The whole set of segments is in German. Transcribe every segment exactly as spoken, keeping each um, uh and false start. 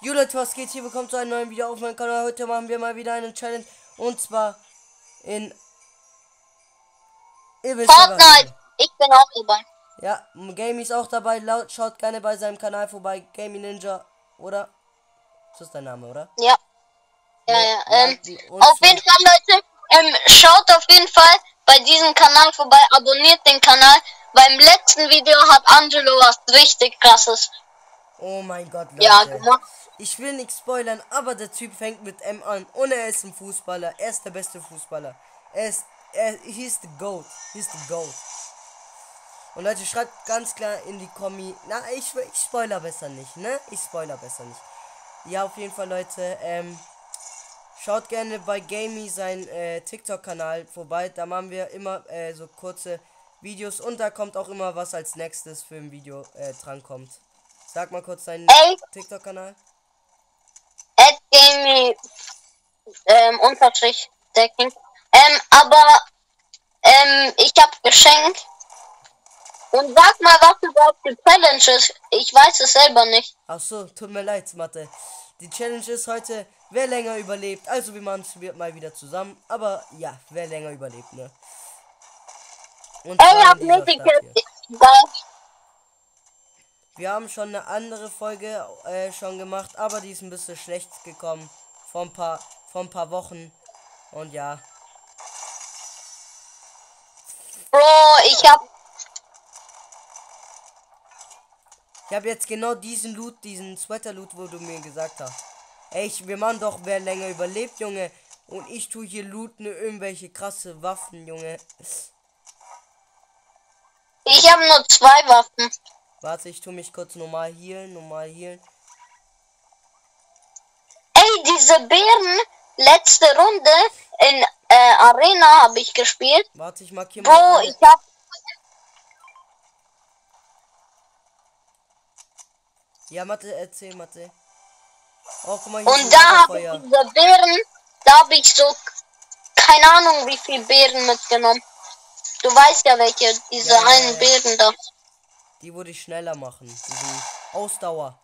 Jo Leute, was geht? Hier willkommen zu einem neuen Video auf meinem Kanal. Heute machen wir mal wieder eine Challenge. Und zwar in... Ihr wisst ja, was Fortnite! Ich bin auch dabei. Ja, Gamey ist auch dabei. Laut, schaut gerne bei seinem Kanal vorbei. Gamey Ninja, oder? Das ist dein Name, oder? Ja. Ja, Ne, ja. ja, Ähm, und auf zwar- jeden Fall, Leute, ähm, schaut auf jeden Fall bei diesem Kanal vorbei, abonniert den Kanal. Beim letzten Video hat Angelo was richtig krasses. Oh mein Gott, Leute. Ja, gemacht. Ich will nichts spoilern, aber der Typ fängt mit M an. Und er ist ein Fußballer. Er ist der beste Fußballer. Er ist... Er, he's the GOAT. He's the GOAT. Und Leute, schreibt ganz klar in die Kommi. Na, ich, ich spoiler besser nicht, ne? Ich spoiler besser nicht. Ja, auf jeden Fall, Leute. Ähm, schaut gerne bei Gamey sein äh, TikTok-Kanal vorbei. Da machen wir immer äh, so kurze Videos. Und da kommt auch immer was als nächstes für ein Video äh, drankommt. Sag mal kurz deinen Ey, TikTok-Kanal. at Gamey, ähm, Unterstrich, Decking. Ähm, aber, ähm, ich hab Geschenk. Und sag mal, was überhaupt die Challenge ist. Ich weiß es selber nicht. Ach so, tut mir leid, Mathe. Die Challenge ist heute, wer länger überlebt. Also wir machen es mal wieder zusammen. Aber ja, wer länger überlebt, ne? Und Ey, zwar hab in dieser Medikit. Stadt hier. Geil. Wir haben schon eine andere Folge äh, schon gemacht, aber die ist ein bisschen schlecht gekommen. Vor ein paar, vor ein paar Wochen. Und ja. Bro, ich hab Ich habe jetzt genau diesen Loot, diesen Sweater-Loot, wo du mir gesagt hast. Ey, ich, wir machen doch, wer länger überlebt, Junge. Und ich tue hier looten irgendwelche krasse Waffen, Junge. Ich habe nur zwei Waffen. Warte, ich tue mich kurz normal healen, normal healen. Ey, diese Bären, letzte Runde in äh, Arena habe ich gespielt. Warte, ich markiere Bro, mal alle. ich hab... Ja, Mathe, erzähl, Mathe. Oh, guck mal, hier ist ein Und da habe ich Lagerfeuer. diese Bären, da habe ich so... Keine Ahnung, wie viele Bären mitgenommen. Du weißt ja welche, diese Ja, ja, einen ja. Bären da. Die würde ich schneller machen. Diesen Ausdauer.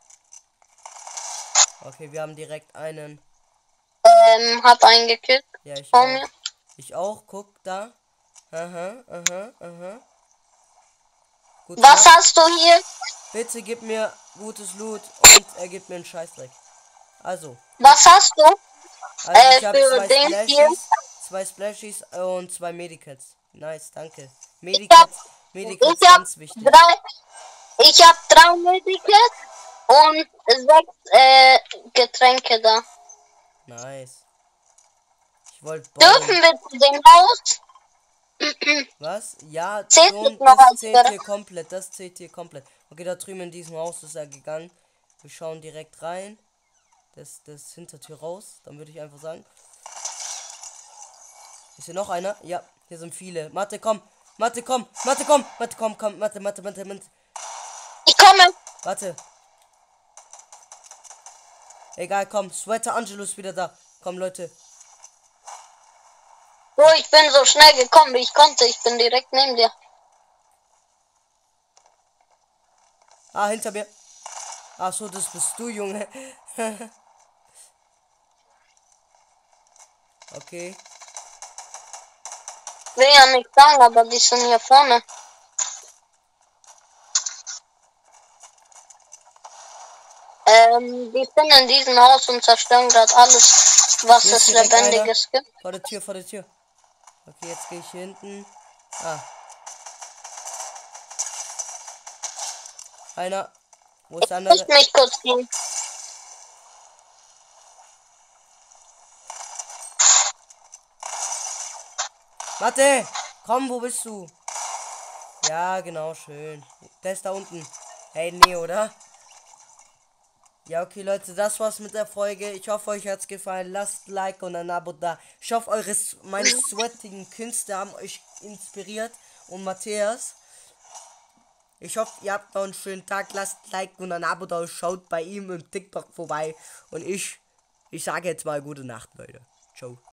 Okay, wir haben direkt einen. Ähm, hab einen gekillt. Ja, ich Vor auch. mir. Ich auch, guck da. Aha, aha, aha. Gut, Was ja. hast du hier? Bitte gib mir gutes Loot und er gibt mir einen Scheißdreck. Also, Was hast du? also Äh, ich habe für zwei den hier? Splashies, zwei Splashies und zwei Medikits. Nice, danke. Ich hab, Medikits, Medikits ich hab ganz wichtig. drei, ich hab drei Medikits und sechs äh, Getränke da. Nice. Ich wollte Dürfen bauen. wir zu dem Haus? Was? Ja, Zählt schon, es noch das als zählt Dörfer? hier komplett, das zählt hier komplett. Okay, da drüben in diesem Haus ist er gegangen. Wir schauen direkt rein. Das, das Hintertür raus. Dann würde ich einfach sagen. Ist hier noch einer? Ja, hier sind viele. Mathe, komm. Mathe, komm. Mathe, komm. Mathe, komm, komm. Mathe, Mathe, Mathe, Mathe. Ich komme. Warte. Egal, komm. Sweater Angelo ist wieder da. Komm, Leute. Bro, ich bin so schnell gekommen, wie ich konnte. Ich bin direkt neben dir. Ah, hinter mir. Ach so, das bist du, Junge. Okay. Will ja nicht sagen, aber die sind hier vorne. Ähm, die sind in diesem Haus und zerstören gerade alles, was Hier ist es direkt Lebendiges einer. gibt. Vor der Tür, vor der Tür. Okay, jetzt gehe ich hier hinten. Ah. Einer. Wo ist der Ich muss andere? mich kurz gehen. Warte! Komm, wo bist du? Ja, genau, schön. Der ist da unten. Hey, nee, oder? Ja, okay, Leute, das war's mit der Folge. Ich hoffe, euch hat's gefallen. Lasst ein Like und ein Abo da. Ich hoffe, eure, meine sweatigen Künste haben euch inspiriert. Und Matthias. Ich hoffe, ihr habt noch einen schönen Tag. Lasst ein Like und ein Abo da. Schaut bei ihm im TikTok vorbei. Und ich, ich sage jetzt mal gute Nacht, Leute. Ciao.